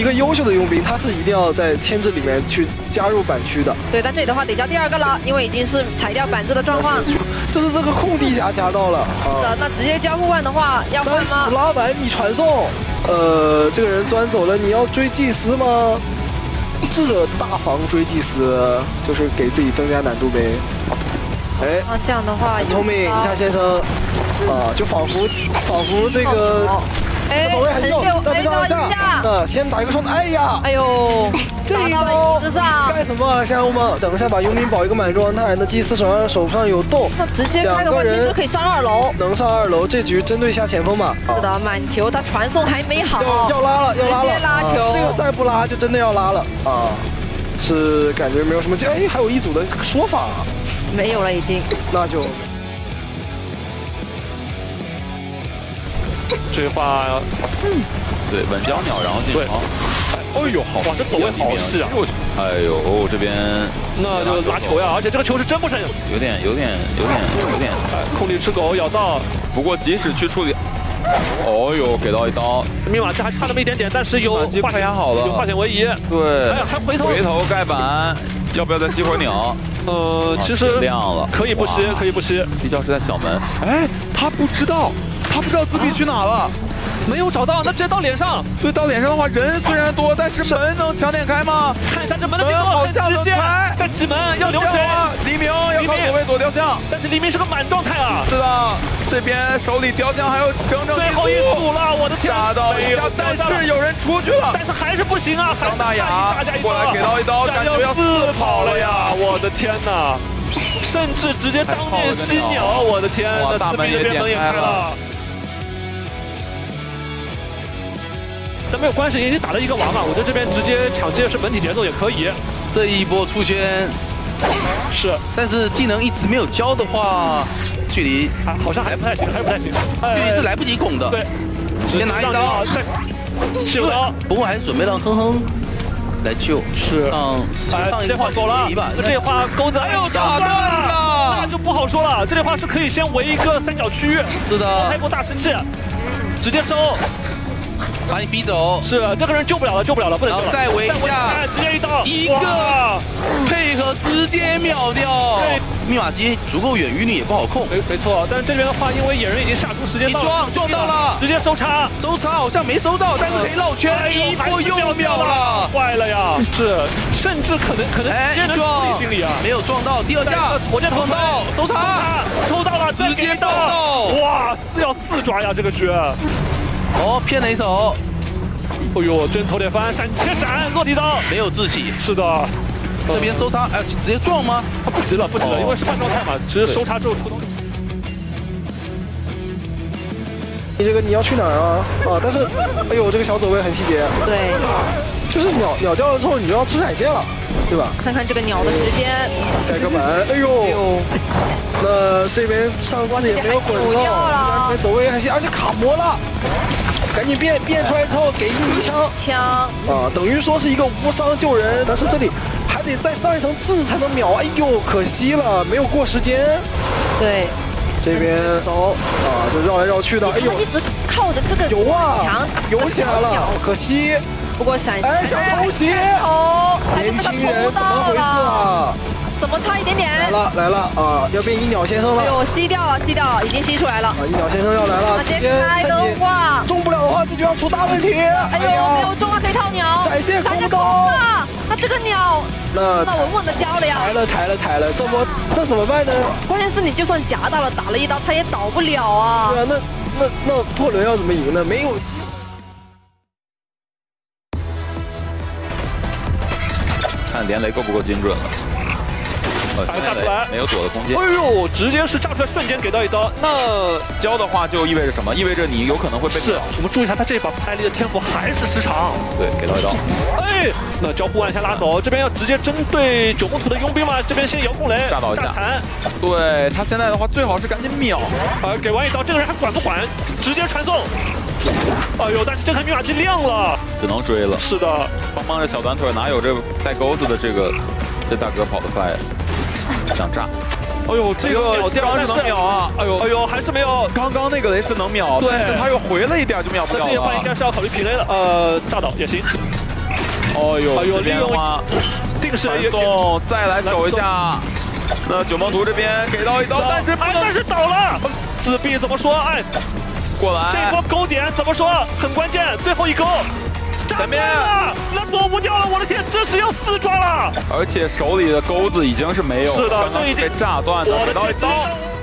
个优秀的佣兵，他是一定要在牵制里面去加入板区的。 对，但这里的话得交第2个了，因为已经是踩掉板子的状况。 就是这个空地侠加到了。 是的，那直接交互换的话要换吗？ 拉完你传送，这个人钻走了，你要追祭司吗？这大防追祭司就是给自己增加难度呗。哎， 那这样的话， 聪明，一下先生，就仿佛这个。 哎， 走位很秀，但不上下。先打一个双，哎呀， 哎呦， 这一刀干什么啊，夏油吗？等一下把佣兵保一个满状态，那祭司手上有洞， 那直接开的话，其实可以上2楼， 能上2楼，这局针对一下前锋吧。 是的，满球他传送还没好， 要拉了， 直接拉球， 这个再不拉就真的要拉了啊，是感觉没有什么，哎，还有一组的说法， 没有了已经， 那就。 这句话， 对，稳交鸟，然后进城。 哎呦，好，哇，这走位好细啊！ 哎呦，这边那就拉球呀，而且这个球是真不深， 有点。 哎，空地吃狗咬到， 不过即使去处理，哦呦，给到一刀， 密码机还差那么一点点，但是有化险好了， 有化险为夷。 对， 还回头盖板，要不要再吸会儿鸟？ 其实亮了， 可以不吸，可以不吸。 地窖是在小门，哎，他不知道自闭去哪了。 没有找到，那直接到脸上。 对，到脸上的话，人虽然多，但是门能抢点开吗？ 看一下这门的变化，很直线，在挤门要留谁？ 黎明要靠左位左雕像， 但是黎明是个满状态啊。 是的，这边手里雕像还有整最后一组了，我的天！ 杀到一下，但是有人出去了， 但是还是不行啊！ 张大雅过来给到一刀，感觉要 4跑了呀！我的天哪！甚至直接当面吸鸟，我的天！那大门也点开了。 但没有关系，已经打了一个王了。我觉得这边直接抢接是本体节奏也可以。 这一波出圈是， 但是技能一直没有交的话，距离好像还不太行， 距离是来不及拱的。 对， 先拿一刀， 是有刀， 不过还是准备让哼哼来救。 是，这话走了，这话钩子， 哎呦打断了， 那就不好说了。这话是可以先围一个3角区， 是的， 开波大神器，直接收。 把你逼走， 是这个人救不了了，不能救了。 再围一下， 直接一个配合直接秒掉。对，密码机足够远，鱼女也不好控。 没错，但是这边的话，因为野人已经下出时间到了， 撞到了， 直接收插好像没收到，但是可以绕圈，一波又秒了， 坏了呀！是，甚至可能一撞心里啊， 没有撞到，第2下火箭筒到， 收到了， 直接爆到， 哇，要4抓呀这个局。 哦，骗了一手， 哎呦，真头点翻，切闪，落地刀， 没有自己。 是的， 这边收插，哎，直接撞吗？ 他不急了，因为是半状态嘛，只是收插之后出刀。 你这个你要去哪儿啊？但是，哎呦，这个小走位很细节。 对， 就是鸟掉了之后，你就要吃闪现了，对吧？ 看看这个鸟的时间， 盖个板，哎呦。那这边上次也没有滚到，这边走位还行，而且卡魔了，赶紧变出来之后给一枪，等于说是一个无伤救人，但是这里还得再上一层刺才能秒，哎呦，可惜了，没有过时间。 对， 这边走就绕来绕去的，哎呦， 一直靠着这个墙游起来了，可惜。 不过闪现， 哎，小偷鞋，年轻人怎么回事啊？ 怎么差一点点？ 来了啊！要变一鸟先生了。 哎呦，吸掉了，已经吸出来了。 一鸟先生要来了， 直接开的话， 中不了的话，这就要出大问题。 哎呦，没有中啊，可以套鸟。 闪现空刀啊！那这个鸟，那稳稳的交了呀。 抬了，这怎么办呢？ 关键是你就算夹到了，打了一刀，他也倒不了啊。 对啊，那破轮要怎么赢呢？没有机会。 看连雷够不够精准了。 炸出来， 没有躲的空间。 哎呦，直接是炸出来，瞬间给到一刀。那交的话就意味着什么？意味着你有可能会被秒。 我们注意一下，他这把艾丽的天赋还是失常。 对，给到一刀。 哎，那交互按下拉走，这边要直接针对9宫图的佣兵嘛？这边先遥控雷， 炸倒一下。 残。 对他现在的话，最好是赶紧秒。 给完一刀，这个人还管不管？直接传送。哎呦，但是这台密码机亮了， 只能追了。 是的， 帮着小短腿，哪有这带钩子的这大哥跑得快？想炸！ 哎呦，这个秒掉是能秒啊！ 哎呦，还是没有。 刚刚那个雷是能秒，但是他又回了一点就秒不了了。 那这一换应该是要考虑 PK 了。炸倒也行。 哦呦， 哎呦，利用定时也送，再来守一下。那九梦图这边给到一刀，但是倒了。自闭怎么说？哎， 过来， 这波勾点怎么说？很关键，最后一勾。 前面那躲不掉了，我的天，这是要4抓了。 而且手里的钩子已经是没有， 是的，这已经被炸断的，给到一刀。